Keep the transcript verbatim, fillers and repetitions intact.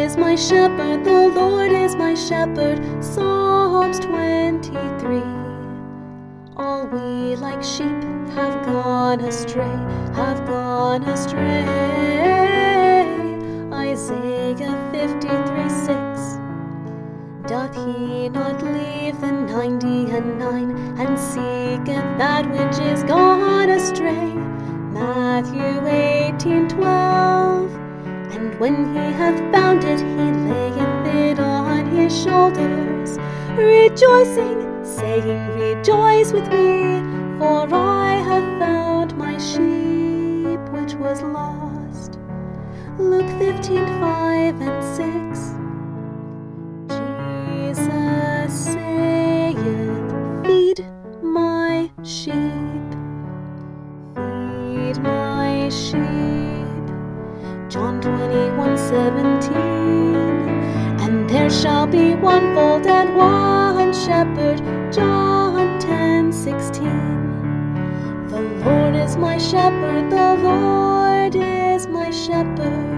is my shepherd, the Lord is my shepherd. Psalms twenty-three. All we like sheep have gone astray, have gone astray. Isaiah fifty-three six. Doth he not leave the ninety and nine, and seeketh that which is gone astray? Matthew eighteen twelve. And when he hath found it, he layeth it on his shoulders, rejoicing, saying, Rejoice with me, for I have found my sheep which was lost. Luke fifteen five and six. Jesus saith, Feed my sheep, feed my sheep. John twenty-one seventeen. And there shall be one fold and one shepherd. John ten sixteen. The Lord is my shepherd, the Lord is my shepherd.